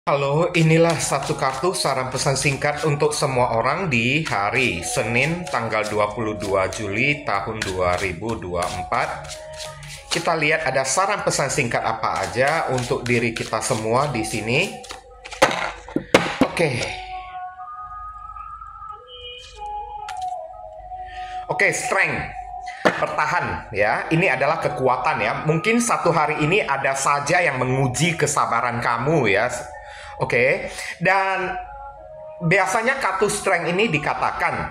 Halo, inilah satu kartu saran pesan singkat untuk semua orang di hari Senin tanggal 22 Juli tahun 2024. Kita lihat ada saran pesan singkat apa aja untuk diri kita semua di sini. Oke, strength. Bertahan ya, ini adalah kekuatan ya. Mungkin satu hari ini ada saja yang menguji kesabaran kamu ya. Oke, dan biasanya kartu strength ini dikatakan,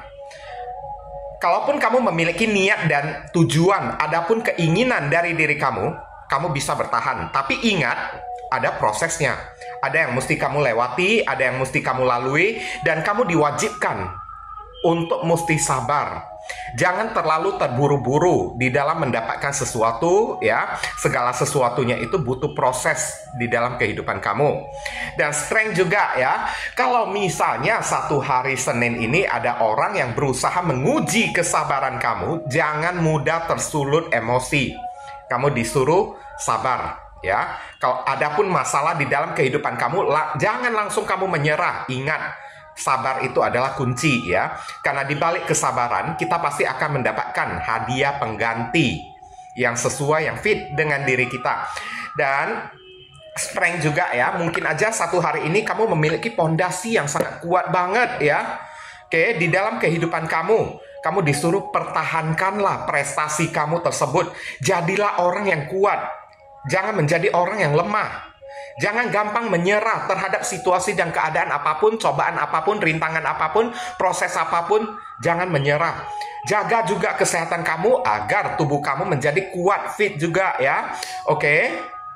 kalaupun kamu memiliki niat dan tujuan, adapun keinginan dari diri kamu, kamu bisa bertahan. Tapi ingat, ada prosesnya. Ada yang mesti kamu lewati, ada yang mesti kamu lalui, dan kamu diwajibkan untuk mesti sabar. Jangan terlalu terburu-buru di dalam mendapatkan sesuatu ya. Segala sesuatunya itu butuh proses di dalam kehidupan kamu. Dan strength juga ya. Kalau misalnya satu hari Senin ini ada orang yang berusaha menguji kesabaran kamu, jangan mudah tersulut emosi. Kamu disuruh sabar ya. Kalau adapun masalah di dalam kehidupan kamu, jangan langsung kamu menyerah. Ingat, sabar itu adalah kunci ya. Karena di balik kesabaran, kita pasti akan mendapatkan hadiah pengganti yang sesuai, yang fit dengan diri kita. Dan strength juga ya, mungkin aja satu hari ini kamu memiliki pondasi yang sangat kuat banget ya. Oke, di dalam kehidupan kamu disuruh pertahankanlah prestasi kamu tersebut. Jadilah orang yang kuat. Jangan menjadi orang yang lemah. Jangan gampang menyerah terhadap situasi dan keadaan apapun, cobaan apapun, rintangan apapun, proses apapun. Jangan menyerah. Jaga juga kesehatan kamu agar tubuh kamu menjadi kuat, fit juga ya. Oke.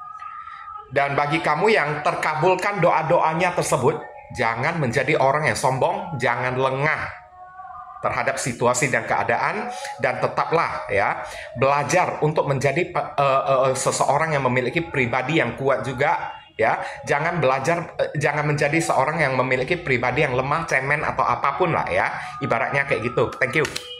Dan bagi kamu yang terkabulkan doa-doanya tersebut, jangan menjadi orang yang sombong, jangan lengah terhadap situasi dan keadaan, dan tetaplah ya belajar untuk menjadi seseorang yang memiliki pribadi yang kuat juga ya. Jangan menjadi seorang yang memiliki pribadi yang lemah, cemen atau apapun lah ya, ibaratnya kayak gitu. Thank you.